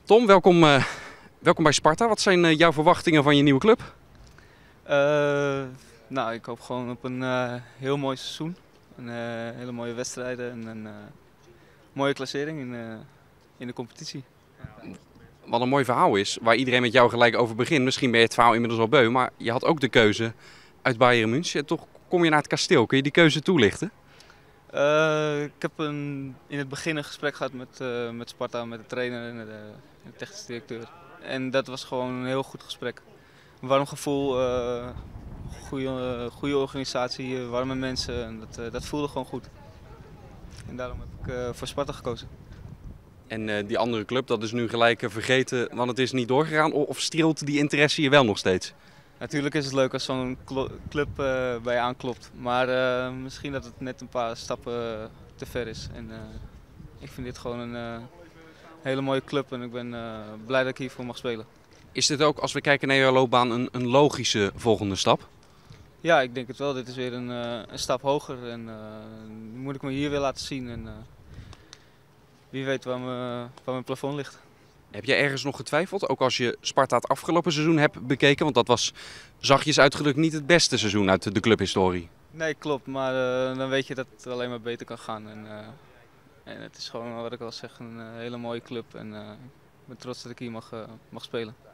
Tom, welkom bij Sparta. Wat zijn jouw verwachtingen van je nieuwe club? Nou, ik hoop gewoon op een heel mooi seizoen. Hele mooie wedstrijden en een mooie klassering in de competitie. Wat een mooi verhaal is, waar iedereen met jou gelijk over begint. Misschien ben je het verhaal inmiddels al beu, maar je had ook de keuze uit Bayern München. Toch kom je naar het kasteel. Kun je die keuze toelichten? Ik heb in het begin een gesprek gehad met Sparta, met de trainer en de technische directeur. En dat was gewoon een heel goed gesprek. Een warm gevoel, goede organisatie, warme mensen. En dat voelde gewoon goed. En daarom heb ik voor Sparta gekozen. En die andere club, dat is nu gelijk vergeten, want het is niet doorgegaan. Of streelt die interesse je wel nog steeds? Natuurlijk is het leuk als zo'n club bij je aanklopt. Maar misschien dat het net een paar stappen te ver is. En ik vind dit gewoon een hele mooie club en ik ben blij dat ik hiervoor mag spelen. Is dit ook, als we kijken naar jouw loopbaan, een logische volgende stap? Ja, ik denk het wel. Dit is weer een stap hoger en nu moet ik me hier weer laten zien. En wie weet waar mijn plafond ligt. Heb jij ergens nog getwijfeld? Ook als je Sparta het afgelopen seizoen hebt bekeken? Want dat was zachtjes uitgedrukt niet het beste seizoen uit de clubhistorie. Nee, klopt. Maar dan weet je dat het alleen maar beter kan gaan. En het is gewoon, wat ik al zeg, een hele mooie club. En ik ben trots dat ik hier mag spelen.